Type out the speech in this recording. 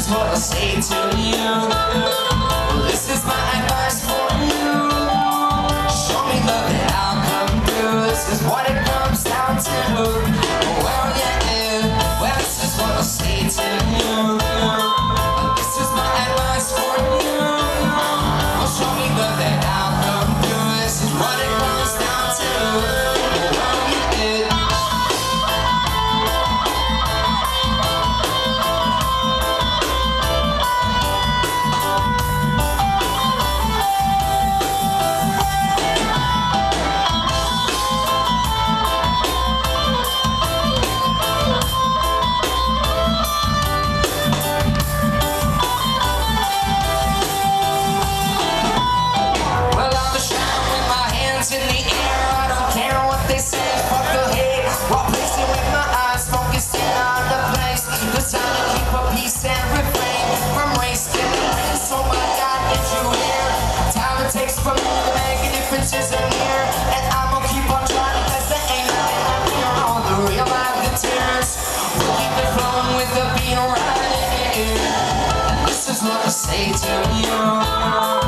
what I'll say to you. Well, this is my advice for you. Show me love and I'll come through. This is what it comes down to. Well, yeah, well, this is what I'll say to you. This is my advice for you. Well, show me love and I'll come through. This is what it comes down to. Well, yeah. In the air, I don't care what they say, fuck the hate. While placing with my eyes focused in on the place. The time to keep a peace and refrain from wasting the rain. So my God, did you hear? Time it takes from me to make a difference isn't here. And I'm gonna keep on trying because there ain't nothing out here. All the real life, the tears, we'll keep it flowing with the beat right. And this is what I say to you.